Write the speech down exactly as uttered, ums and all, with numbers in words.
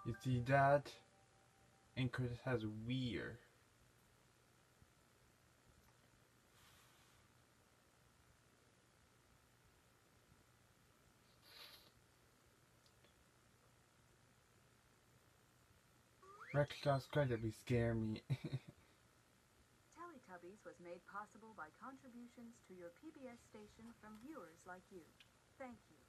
You see that? And Chris has weird. Reckless incredibly scare me. Teletubbies was made possible by contributions to your P B S station from viewers like you. Thank you.